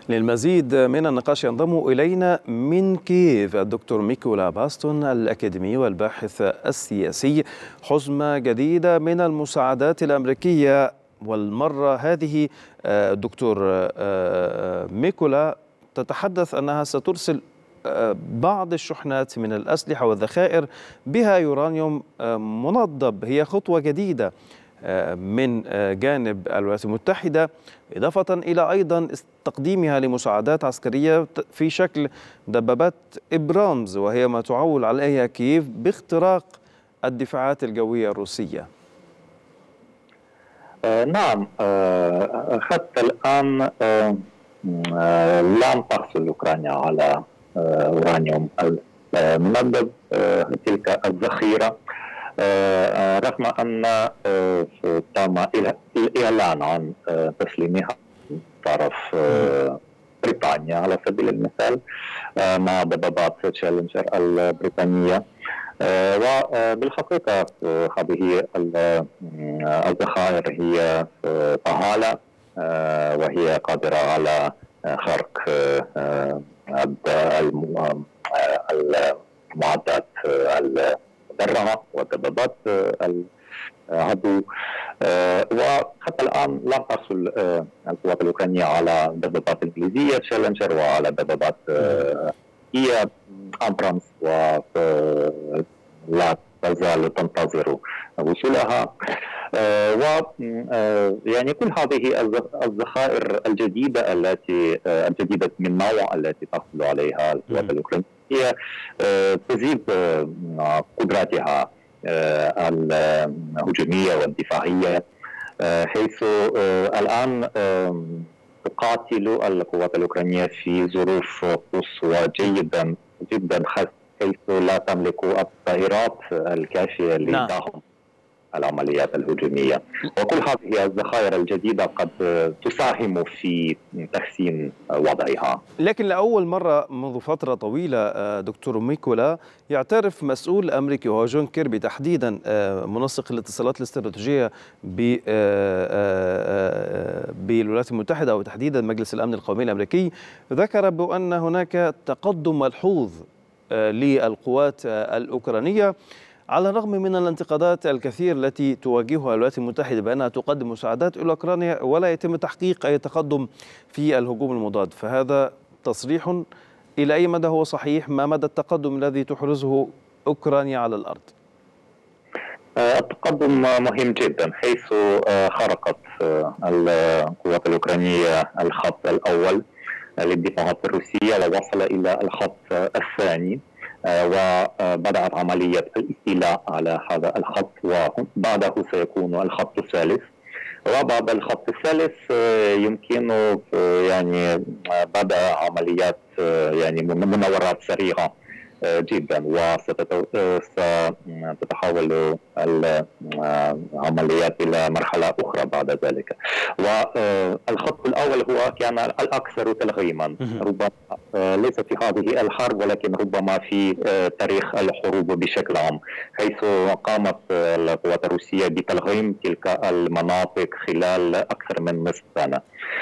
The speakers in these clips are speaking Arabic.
للمزيد من النقاش ينضم إلينا من كييف الدكتور ميكولا باستون الأكاديمي والباحث السياسي. حزمة جديدة من المساعدات الأمريكية، والمرة هذه دكتور ميكولا تتحدث أنها سترسل بعض الشحنات من الأسلحة والذخائر بها يورانيوم منضب. هي خطوة جديدة من جانب الولايات المتحدة، إضافة إلى أيضا تقديمها لمساعدات عسكرية في شكل دبابات إبرامز، وهي ما تعول عليها كييف باختراق الدفاعات الجوية الروسية. نعم، حتى الآن لم تحصل أوكرانيا على أورانيوم المندب، تلك الذخيرة، رغم أن تم الإعلان عن تسليمها من طرف بريطانيا على سبيل المثال مع دبابات تشالنجر البريطانية. وبالحقيقة هذه الذخائر هي فعالة، وهي قادرة على خرق المعدات المدرعة ودبابات العدو. وحتى الآن لم تحصل القوات الأوكرانية على دبابات إنجليزية تشالنجر وعلى دبابات هي أبرامز، ولا تزال تنتظر وصولها. ويعني كل هذه الذخائر الجديدة الجديدة من نوع التي تحصل عليها القوات الأوكرانية هي تزيد قدراتها الهجومية والدفاعية، حيث الآن تقاتل القوات الأوكرانية في ظروف قصوى جدا جدا، حيث لا تملك الطائرات الكافية لدعم العمليات الهجومية. وكل هذه الذخائر الجديدة قد تساهم في تحسين وضعها. لكن لأول مرة منذ فترة طويلة دكتور ميكولا يعترف مسؤول أمريكي وهو جون كيربي تحديدا منسق الاتصالات الاستراتيجية بالولايات المتحدة وتحديدا مجلس الأمن القومي الأمريكي، ذكر بأن هناك تقدم ملحوظ للقوات الأوكرانية على الرغم من الانتقادات الكثير التي تواجهها الولايات المتحدة بأنها تقدم مساعدات إلى أوكرانيا ولا يتم تحقيق أي تقدم في الهجوم المضاد. فهذا تصريح إلى أي مدى هو صحيح؟ ما مدى التقدم الذي تحرزه أوكرانيا على الأرض؟ التقدم مهم جدا، حيث خرقت القوات الأوكرانية الخط الأول للدفاعات الروسية ووصل إلى الخط الثاني، وبدأت عملية الاستيلاء على هذا الخط، وبعده سيكون الخط الثالث. وبعد الخط الثالث يمكن يعني بدأ عمليات يعني مناورات سريعة جدا، وستتحول العمليات إلى مرحلة أخرى بعد ذلك. والخط الأول هو كان الأكثر تلغيما، ربما ليس في هذه الحرب ولكن ربما في تاريخ الحروب بشكل عام، حيث قامت القوات الروسية بتلغيم تلك المناطق خلال أكثر من نصف سنة.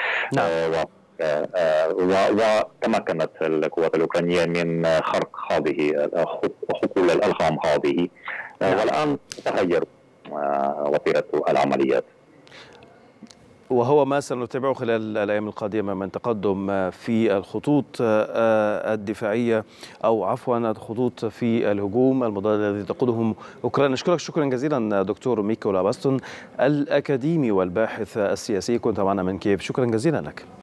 وتمكنت القوات الأوكرانية من خرق هذه حقول الألغام هذه، والآن تتغير وتيرة العمليات، وهو ما سنتابعه خلال الأيام القادمة من تقدم في الخطوط الدفاعية أو عفوا الخطوط في الهجوم المضاد الذي تقودهم أوكرانيا. أشكرك شكرا جزيلا دكتور ميكولا باستون الأكاديمي والباحث السياسي، كنت معنا من كييف. شكرا جزيلا لك.